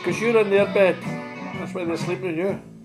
because you're in their bed. That's why they're sleeping with you.